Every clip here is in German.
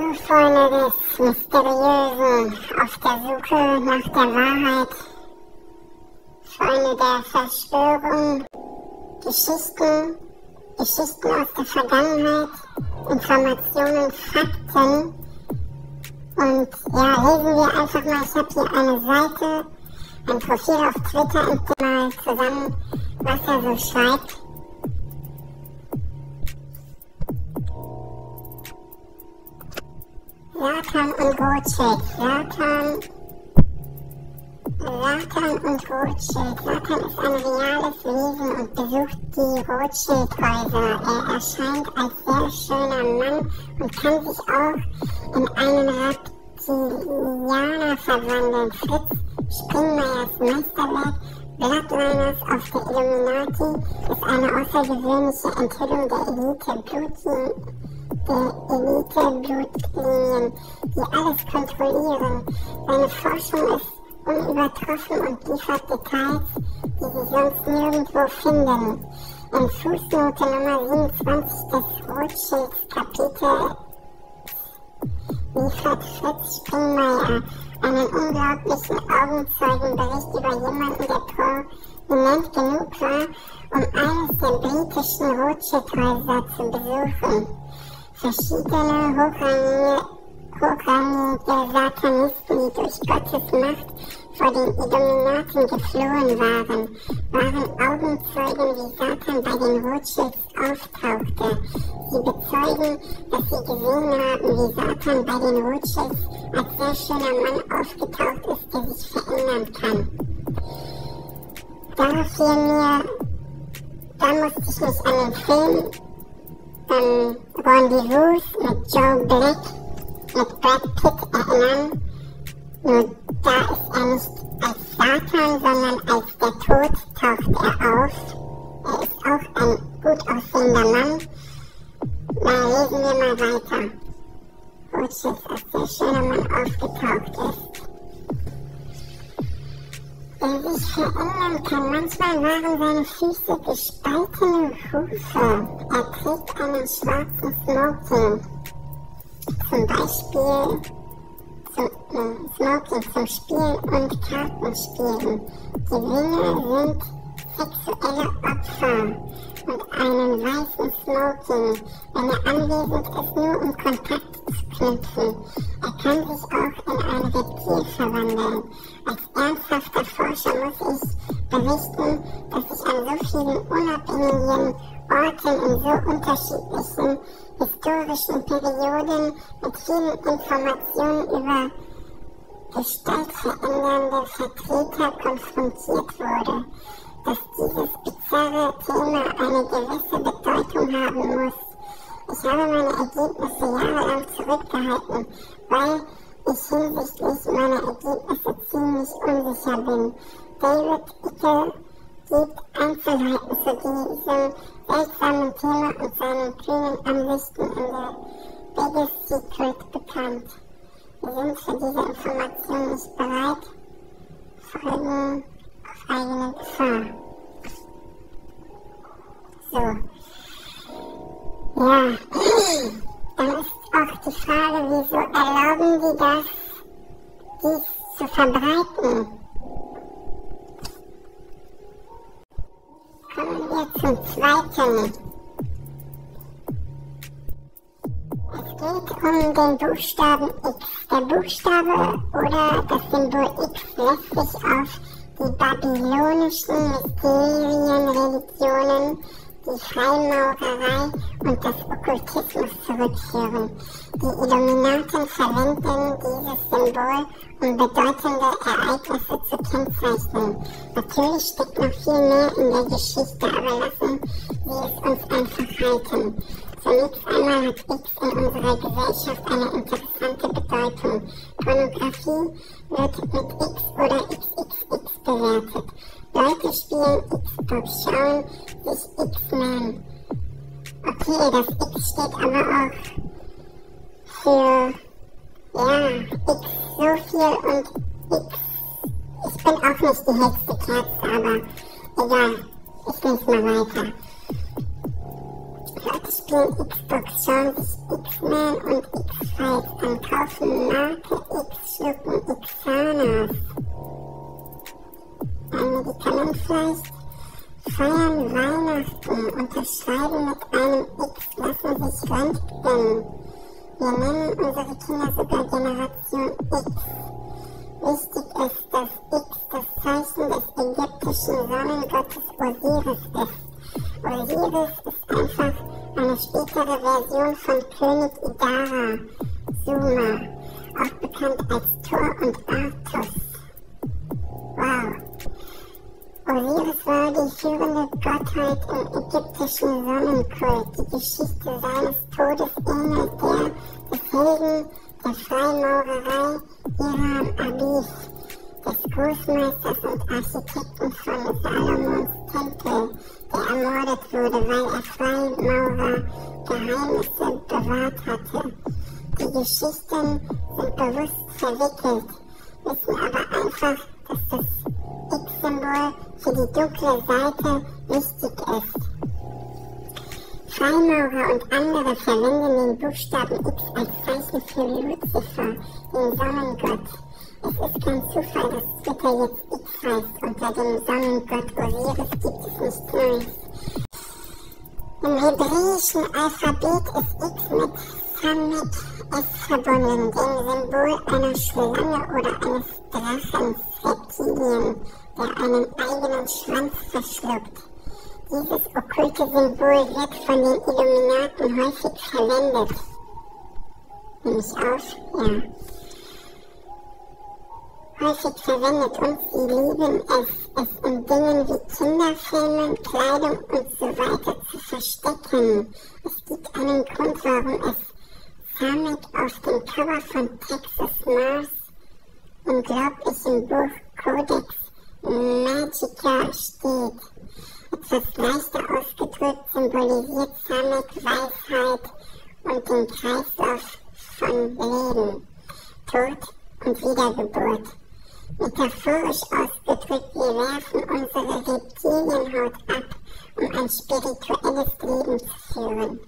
Freunde des Mysteriösen, auf der Suche nach der Wahrheit, Freunde der Verschwörung, Geschichten aus der Vergangenheit, Informationen, Fakten. Und ja, lesen wir einfach mal, ich habe hier eine Seite, ein Profil auf Twitter und mal zusammen, was er so schreibt. Satan und Rothschild. Satan und Rothschild. Satan ist ein reales Wesen und besucht die Rothschild-Häuser. Er erscheint als sehr schöner Mann und kann sich auch in einen Reptilianer verwandeln. Fritz Springmeyers Meisterwerk Bloodliners of the Illuminati ist eine außergewöhnliche Enthüllung der Elite-Blutlinien, die alles kontrollieren. Seine Forschung ist unübertroffen und liefert Details, die Sie sonst nirgendwo finden. In Fußnote Nummer 27 des Rothschilds-Kapitels liefert Fritz Springmeyer einen unglaublichen Augenzeugenbericht über jemanden, der prominent genug war, um eines der britischen Rothschild-Häuser zu besuchen. Verschiedene hochrangige Satanisten, die durch Gottes Macht vor den Illuminaten geflohen waren Augenzeugen, wie Satan bei den Rothschilds auftauchte. Sie bezeugen, dass sie gesehen haben, wie Satan bei den Rothschilds als sehr schöner Mann aufgetaucht ist, der sich verändern kann. Da musste ich mich an den Film Rendezvous mit Joe Black mit Brad Pitt erinnern. Nur da ist er nicht als Satan, sondern als der Tod taucht er auf. Er ist auch ein gut aussehender Mann. Na, lesen wir mal weiter. Rothschild als sehr schöner Mann aufgetaucht ist. Der sich verändern kann. Manchmal waren seine Füße gespaltene Hufe. Er trägt einen schwarzen Smoking. Zum Beispiel Smoking zum Spielen und Kartenspielen. Gewinner sind sexuelle Opfer und einen weißen Smoking, wenn er anwesend ist, nur um Kontakt zu knüpfen. Er kann sich auch in ein Reptil verwandeln. Als ernsthafter Forscher muss ich berichten, dass ich an so vielen unabhängigen Orten in so unterschiedlichen historischen Perioden mit vielen Informationen über gestaltverändernde Vertreter konfrontiert wurde, dass dieses bizarre Thema eine gewisse Bedeutung haben muss. Ich habe meine Ergebnisse jahrelang zurückgehalten, weil ich hinsichtlich meiner Ergebnisse ziemlich unsicher bin. David Icke gibt Einzelheiten zu diesem seltsamen Thema und seinen kühnen Ansichten in der Biggest Secret bekannt. Wir sind für diese Information nicht bereit, folgen auf eigene Gefahr. So. Ja, dann ist auch die Frage, wieso erlauben die das, dies zu verbreiten? Kommen wir zum zweiten. Es geht um den Buchstaben X. Der Buchstabe oder das Symbol X lässt sich auf die babylonischen Mysterienreligionen, die Freimaurerei und das Okkultismus zurückführen. Die Illuminaten verwenden dieses Symbol, um bedeutende Ereignisse zu kennzeichnen. Natürlich steckt noch viel mehr in der Geschichte, aber lassen wir es uns einfach halten. Zunächst einmal hat X in unserer Gesellschaft eine interessante Bedeutung. Pornografie wird mit X oder XXX bewertet. Leute spielen Xbox, schauen sich X-Men. Okay, das X steht aber auch für, X so viel und X. Ich bin auch nicht die hellste Kerze, aber egal, ich lese mal weiter. Leute spielen Xbox, schauen sich X-Men und X-Files beschreiben mit einem X, lassen sich Röntgen. Wir nennen unsere Kinder sogar Generation X. Wichtig ist, dass X das Zeichen des ägyptischen Sonnengottes Osiris ist. Osiris ist einfach eine spätere Version von König Idara, Sumer, auch bekannt als Thor und Artus. Wow! Osiris war die führende Gottheit im ägyptischen Sonnenkult. Die Geschichte seines Todes ähnelt der des Helden der Freimaurerei Hiram Abi, des Großmeisters und Architekten von Salomons Tempel, der ermordet wurde, weil er Freimaurer Geheimnisse bewahrt hatte. Die Geschichten sind bewusst verwickelt, wissen aber einfach, dass das X-Symbol für die dunkle Seite wichtig ist. Freimaurer und andere verwenden den Buchstaben X als Zeichen für Luzifer, den Sonnengott. Es ist kein Zufall, dass Twitter jetzt X heißt. Unter dem Sonnengott Osiris gibt es nichts Neues. Im hebräischen Alphabet ist X mit Samet S verbunden, dem Symbol einer Schlange oder eines Drachens, Reptilien, der einen eigenen Schwanz verschluckt. Dieses okkulte Symbol wird von den Illuminaten häufig verwendet. Nehme ich auf? Ja. Häufig verwendet und sie lieben es in Dingen wie Kinderfilmen, Kleidung und so weiter zu verstecken. Es gibt einen Grund, warum es Samet auf dem Cover von Texas Mars unglaublichen Buch Codex Magica steht. Etwas leichter ausgedrückt symbolisiert Samet Weisheit und den Kreislauf von Leben, Tod und Wiedergeburt. Metaphorisch ausgedrückt, wir werfen unsere Reptilienhaut ab, um ein spirituelles Leben zu führen.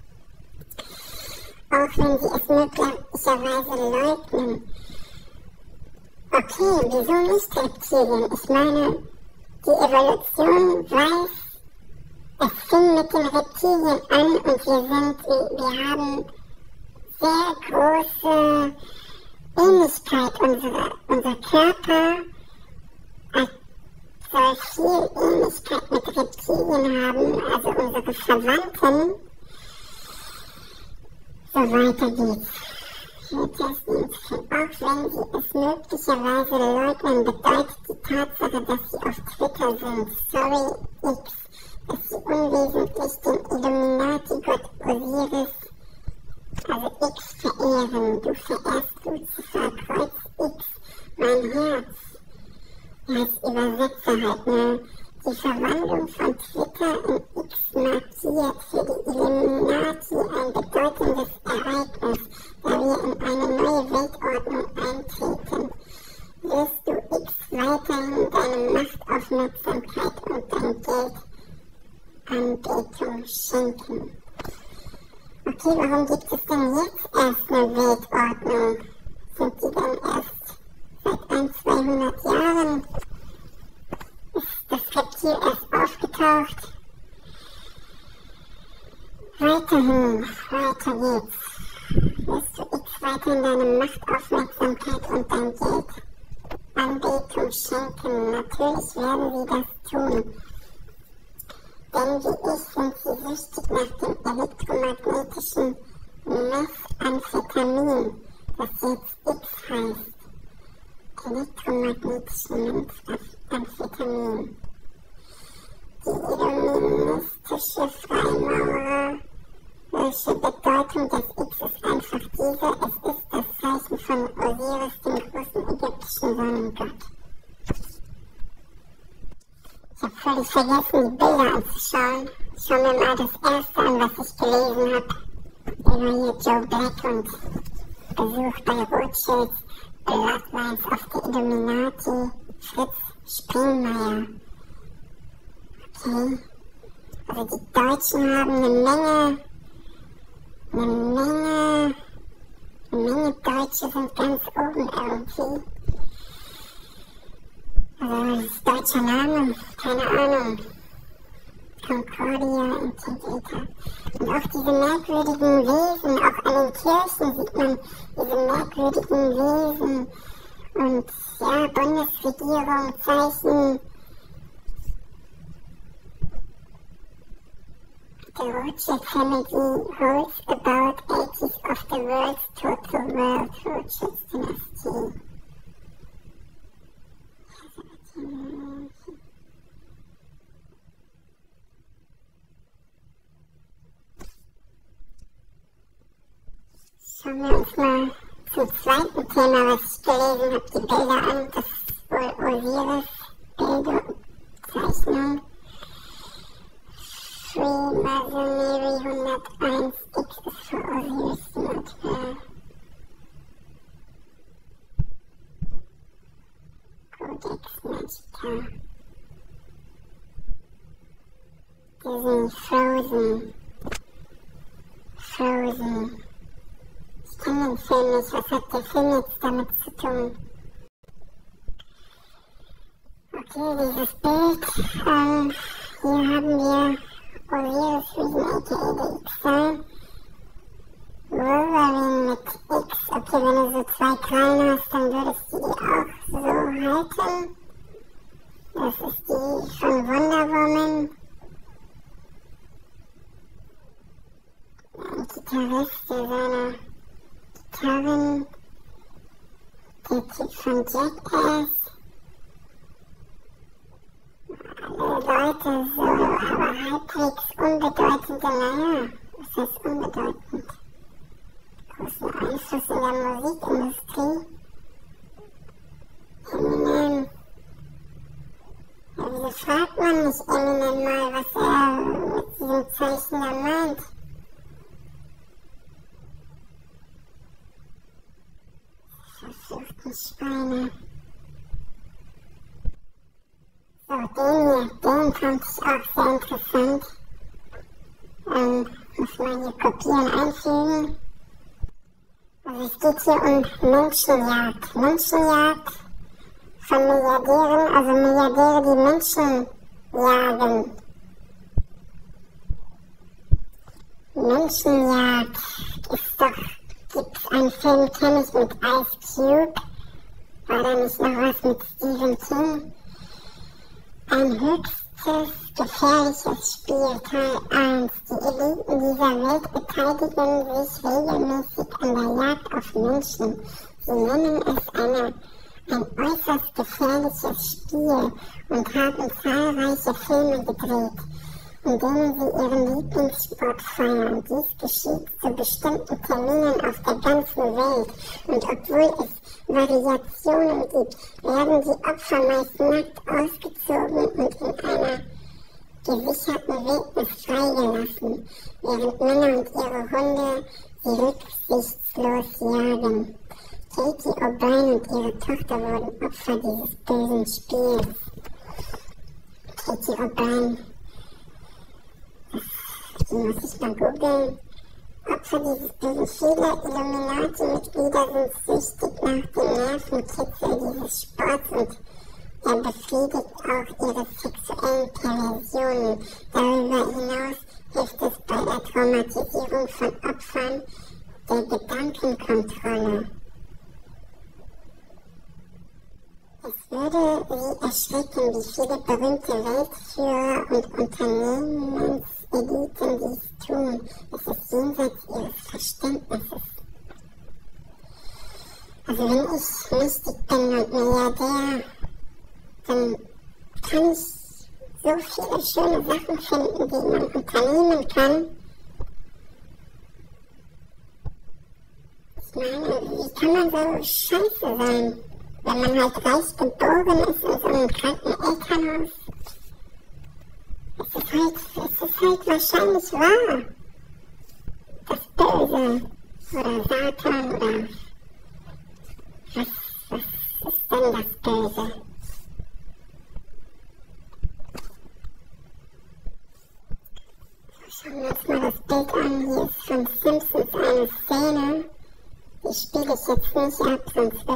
Auch wenn sie es möglicherweise leugnen. Okay, wieso nicht Reptilien? Ich meine, die Evolution weiß, es fing mit den Reptilien an und wir haben sehr große Ähnlichkeit. Unser Körper soll viel Ähnlichkeit mit Reptilien haben, also unsere Verwandten. So weiter geht's. Auch wenn sie es möglicherweise leugnen, bedeutet die Tatsache, dass sie auf Twitter sind, sorry X, dass sie unwesentlich den Illuminati-Gott Osiris, also X, verehren. Du verehrst Luzifer, Kreuz X, mein Herz. Ja, als Übersetzer halt, ne? Die Verwandlung von Twitter in X markiert für die Illuminati ein bedeutendes Ereignis, da wir in eine neue Weltordnung eintreten. Wirst du X weiterhin deine Machtaufmerksamkeit und dein Geld Anbetung schenken? Okay, warum gibt es denn jetzt erst eine Weltordnung? Sind die denn erst seit 200 Jahren? Ist das Reptil erst aufgetaucht? Weiter geht's. Wirst du X weiterhin deine Machtaufmerksamkeit und dein Geld Anbetung schenken? Natürlich werden sie das tun. Denn wie ich sind sie süchtig nach dem elektromagnetischen Methamphetamin, das jetzt X heißt. Elektromagnetische Methamphetamin. Die illuministische freimaurerische Bedeutung des X ist einfach diese: es ist das Zeichen von Osiris, dem großen ägyptischen Sonnengott. Ich habe völlig vergessen, die Bilder anzuschauen. Schauen wir mal das erste an, was ich gelesen habe. Über hier Joe Black und Besuch bei Rothschilds, Bloodlines of the Illuminati, Fritz Springmeier. Okay, also die Deutschen haben eine Menge Deutsche sind ganz oben irgendwie. Also das ist deutscher Name, keine Ahnung. Concordia Integrita. Und auch diese merkwürdigen Wesen, auch an den Kirchen sieht man diese merkwürdigen Wesen. Und ja, Bundesregierung, Zeichen. The Rothschild family holds about 80% of the world's total wealth. Rothschild dynasty. Schauen wir uns mal zum zweiten Thema, was ich gelesen habe, die Bilder an. Das ist wohl Osiris-Bilder, Zeichnung. Freemasonry 101 X ist für Osiris die Modell. Codex Magica. Disney Frozen. Frozen. Ich kenne den Film nicht. Was hat der Film jetzt damit zu tun? Okay, dieses Bild. Hier haben wir Osiris Reason aka der X-Sign. Wolverine mit X. Okay, wenn du so zwei Krallen hast, dann würdest du die auch so halten. Das ist die von Wonder Woman. Ein Gitarrist, der seine Gitarren, der Typ von Jackass. Alle Leute so, aber halbwegs unbedeutende, naja, was heißt unbedeutend? Großen Einfluss in der Musikindustrie. Eminem. Ja, wieso fragt man nicht Eminem mal, was er mit diesem Zeichen da meint? Verfluchten Schweine. So, den fand ich auch sehr interessant. Muss man hier kopieren, einfügen. Also es geht hier um Menschenjagd. Menschenjagd von Milliardären, also Milliardäre, die Menschen jagen. Menschenjagd ist doch, gibt's einen Film, kenne ich mit Ice Cube. War da nicht noch was mit Stephen King? Ein höchstes gefährliches Spiel, Teil 1. Die Eliten dieser Welt beteiligen sich regelmäßig an der Jagd auf Menschen. Sie nennen es ein äußerst gefährliches Spiel und haben zahlreiche Filme gedreht, in denen sie ihren Lieblingssport feiern. Dies geschieht zu bestimmten Terminen auf der ganzen Welt. Und obwohl es Variationen gibt, werden die Opfer meist nackt ausgezogen und in einer gesicherten Wildnis freigelassen, während Männer und ihre Hunde sie rücksichtslos jagen. Katie O'Brien und ihre Tochter wurden Opfer dieses bösen Spiels. Katie O'Brien, die muss ich mal googeln. Opfer dieses bösen Viele Illuminati-Mitglieder sind süchtig nach dem Nervenkitzel dieses Sports und er befriedigt auch ihre sexuellen Perversionen. Darüber hinaus hilft es bei der Traumatisierung von Opfern der Gedankenkontrolle. Es würde Sie erschrecken, wie viele berühmte Weltführer und Unternehmenseliten dies tun. Es ist jenseits ihres Verständnisses. Also wenn ich mächtig bin und Milliardär, dann kann ich so viele schöne Sachen finden, die man unternehmen kann. Ich meine, wie kann man so scheiße sein, wenn man halt reich geboren ist in so einem kranken Elternhaus? Es ist halt wahrscheinlich wahr. Das Böse oder Satan oder was ist denn das Böse? Schauen wir uns mal das Bild an. Hier ist von Simpsons eine Szene. Die spiele ich jetzt nicht ab, sonst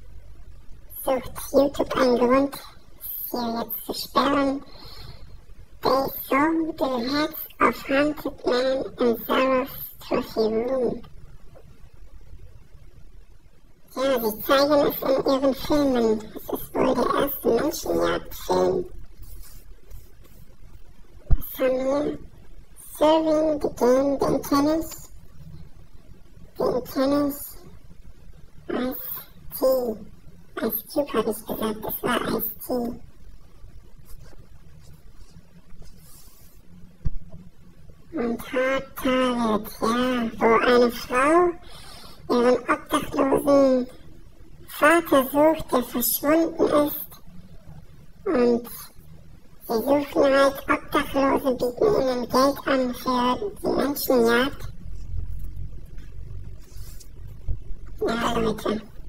sucht YouTube einen Grund, hier jetzt zu sperren. They saw the heads of hunted men in Sarah's trophy room. Ja, sie zeigen es in ihren Filmen. Es ist wohl der erste Menschenjagdfilm. Was haben wir? Serving the Game, den kenne ich. Ice-T. Ice Cube habe ich gesagt, das war Ice-T. Und Hard Target, ja, wo eine Frau ihren obdachlosen Vater sucht, der verschwunden ist. Und sie suchen halt Obdachlose, bieten ihnen Geld an für die Menschenjagd. Ja, Leute.